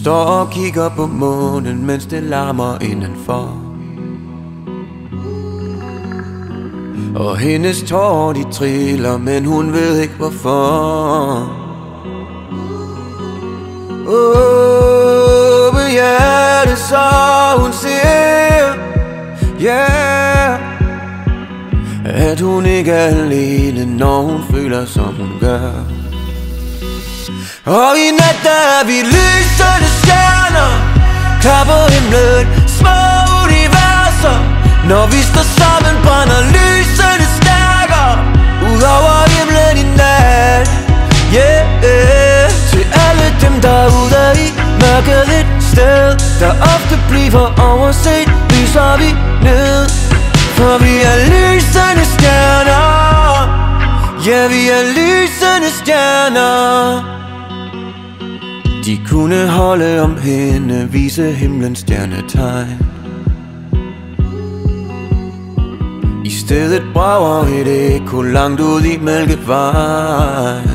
står og kigger på månen, mens det larmer indenfor. Og hendes tårer de triller, men hun ved ikke hvorfor. Åbn hjertet, så hun ser, yeah, at hun ikke er alene, når hun føler som hun gør. Og i nat der er vi lysende stjerner, klar på himlen, små universer. Når vi står sammen, brænder lysende stærkere ud over himlen i nat, yeah. Til alle dem derude i mørket et sted, der ofte bliver overset, lyser vi ned. For vi er lysende stjerner, ja, vi er lysende stjerner. De kunne holde om hende, vise himlens stjernetegn. I stedet brager et ekko langt ud i Mælkevejen.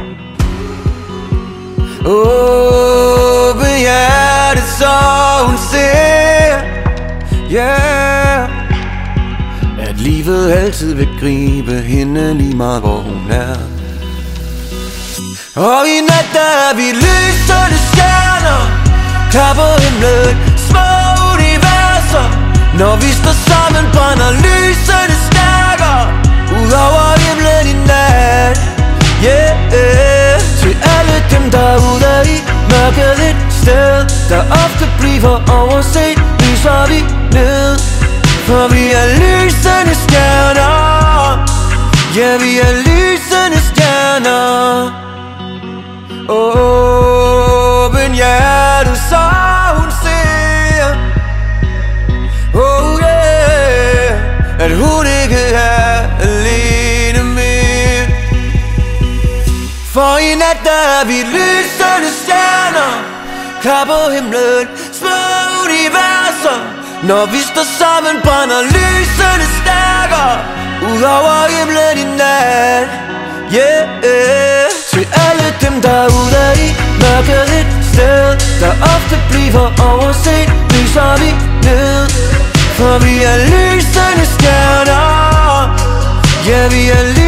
Åbn hjertet, så hun ser, yeah, at livet altid vil gribe hende lige meget hvor hun er. Og i nat der er vi lysende stjerner, klar på himlen, små universer. Når vi står sammen, brænder lysende stærkere ud over himlen i nat, yeah. Til alle dem derude i mørket et sted, der ofte bliver overset, lyser vi ned. For vi er lysende stjerner, ja, vi er lysende stjerner. Åbn hjertet, så hun ser, oh yeah, at hun ikke er alene mere. For i nat der er vi lysende stjerner, klar på himlen, små universer. Når vi står sammen, brænder lysende stærkere ud over himlen i nat, yeah. Til alle dem derude i mørket et sted, der ofte bliver overset, lyser vi ned. For vi er lysende stjerner, ja, vi er